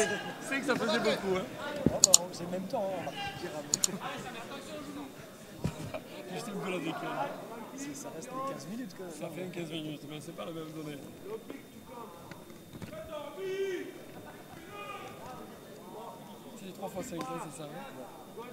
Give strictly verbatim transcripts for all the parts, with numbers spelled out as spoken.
sais que ça faisait beaucoup. Hein. Oh, bah, c'est le même temps. Hein. Juste une goal avec elle. Ça reste les quinze minutes quand même. Ça fait quinze minutes, mais c'est pas la même donnée. C'est trois fois cinq, c'est ça. Hein.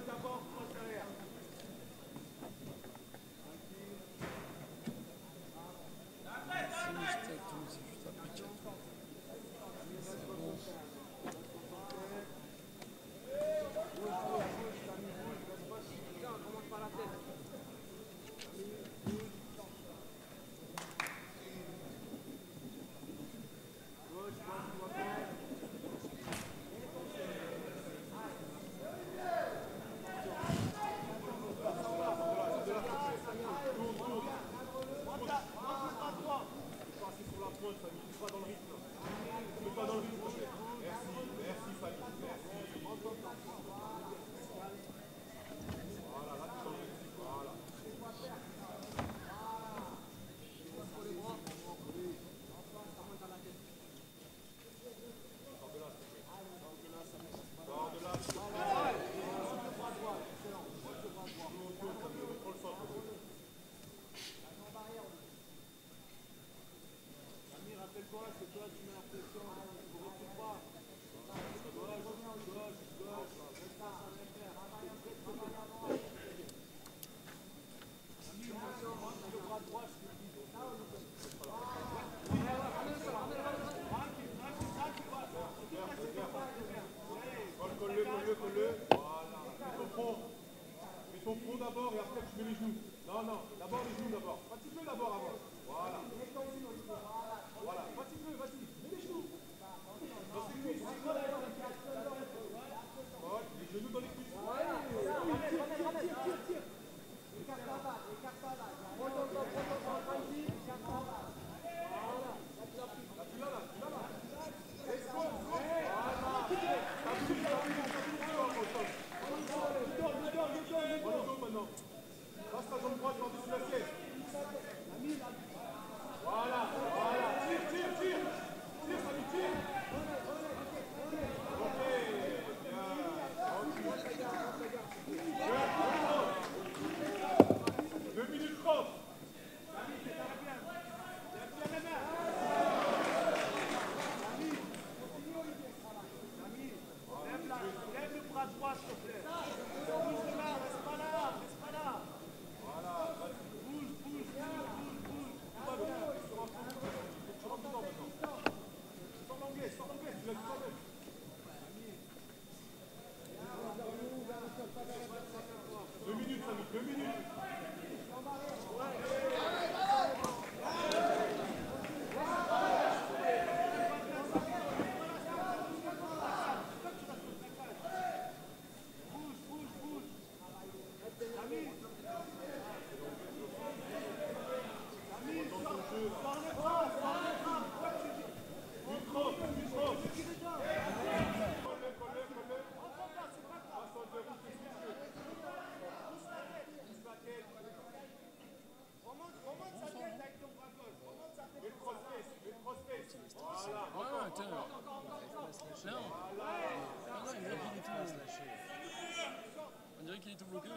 On dirait qu'il est tout bloqué.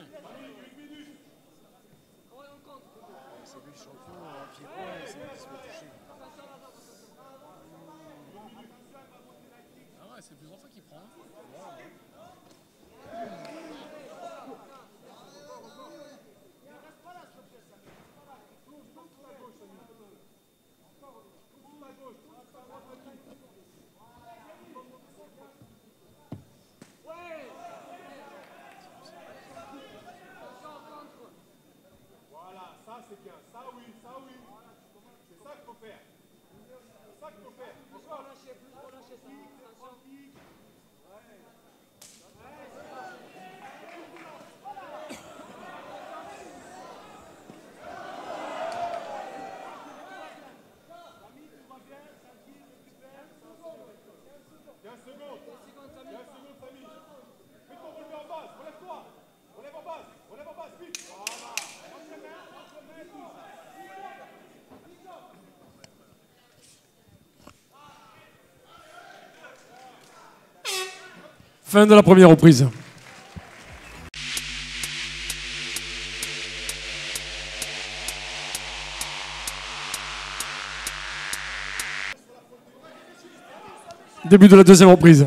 C'est lui le champion, un pied coin, c'est lui qui se fait toucher. Ah ouais, c'est plusieurs fois qu'il prend. C'est bien, ça oui, ça oui. C'est ça qu'il faut faire. C'est ça qu'il faut faire. Plus relâcher, plus relâcher ça. quinze secondes. quinze secondes, Samy. Fais ton relevé en base. Relève-toi. Relève en base. Relève en base. Vite. Voilà. Fin de la première reprise. Début de la deuxième reprise.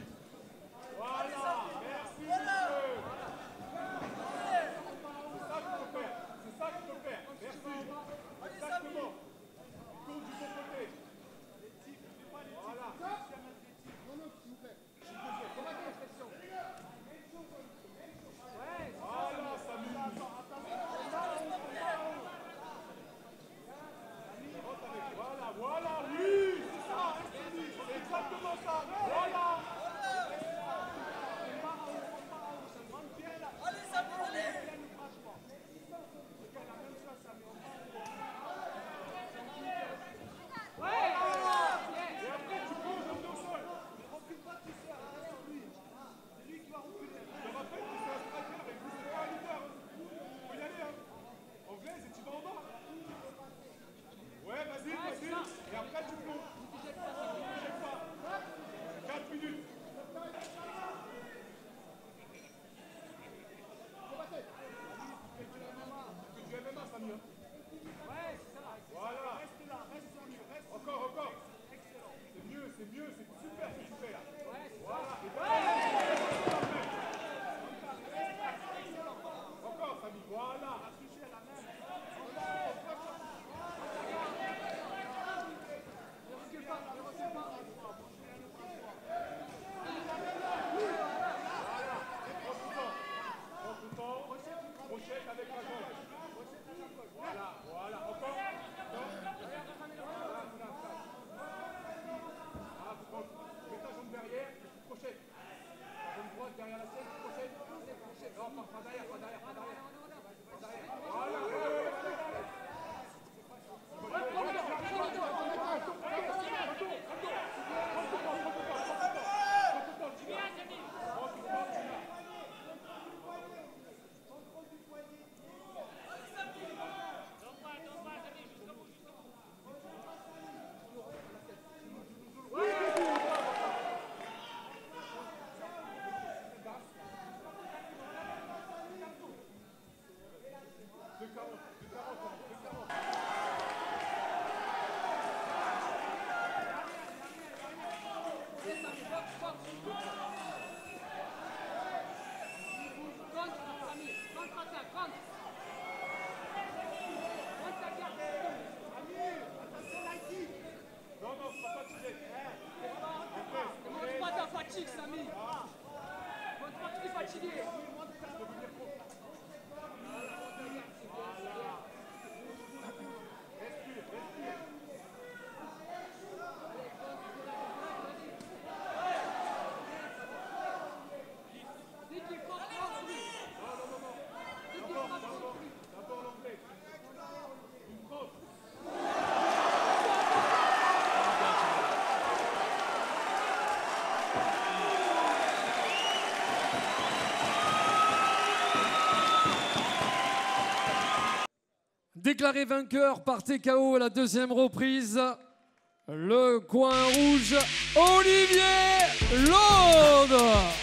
Déclaré vainqueur par T K O à la deuxième reprise, le coin rouge, Olivier Laude.